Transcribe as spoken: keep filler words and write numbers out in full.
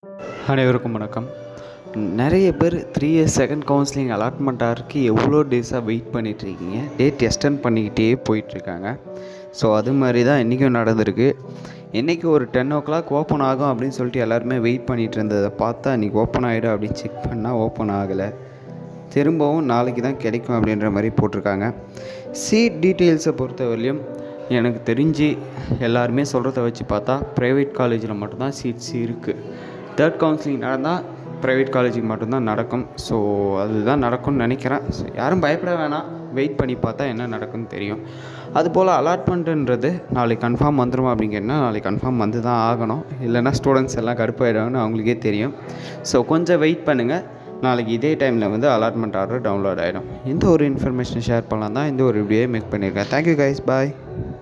அனைவருக்கும் வணக்கம். நிறைய பேர் three years second counselling allotment ஆகிறதுக்கு எவ்வளோ டேஸாக வெயிட் பண்ணிகிட்ருக்கீங்க. டேட் எக்ஸ்டெண்ட் பண்ணிக்கிட்டே போயிட்டுருக்காங்க. ஸோ அது மாதிரி தான் இன்றைக்கும் நடந்திருக்கு. இன்றைக்கி ஒரு டென் ஓ கிளாக் ஓப்பன் ஆகும் அப்படின்னு சொல்லிட்டு எல்லாருமே வெயிட் பண்ணிகிட்டு இருந்ததை பார்த்தா இன்றைக்கி ஓப்பன் ஆகிடும் அப்படின்னு செக் பண்ணால் ஓப்பன் ஆகலை. திரும்பவும் நாளைக்கு தான் கிடைக்கும் அப்படின்ற மாதிரி போட்டிருக்காங்க. சீட் டீட்டெயில்ஸை பொறுத்தவரையிலும் எனக்கு தெரிஞ்சு எல்லாருமே சொல்கிறத வச்சு பார்த்தா ப்ரைவேட் காலேஜில் மட்டும்தான் சீட்ஸ் இருக்குது. தேர்ட் கவுன்சிலிங் நடந்தால் ப்ரைவேட் காலேஜுக்கு மட்டும்தான் நடக்கும். ஸோ அதுதான் நடக்கும்னு நினைக்கிறேன். ஸோ யாரும் பயப்பட வேணாம், வெயிட் பண்ணி பார்த்தா என்ன நடக்கும்னு தெரியும். அதுபோல் அலாட்மெண்ட்டுன்றது நாளைக்கு கன்ஃபார்ம் வந்துடும் அப்படிங்கன்னா நாளைக்கு கன்ஃபார்ம் வந்து தான் ஆகணும். இல்லைனா ஸ்டூடெண்ட்ஸ் எல்லாம் கடுப்பாயிடுவாங்கன்னு அவங்களுக்கே தெரியும். ஸோ கொஞ்சம் வெயிட் பண்ணுங்கள். நாளைக்கு இதே டைமில் வந்து அலாட்மெண்ட் ஆர்டர் டவுன்லோட் ஆகிடும். இந்த ஒரு இன்ஃபர்மேஷன் ஷேர் பண்ணலாம் தான் இந்த ஒரு வீடியோவை மேக் பண்ணியிருக்கேன். தேங்க்யூ கைஸ், பாய்.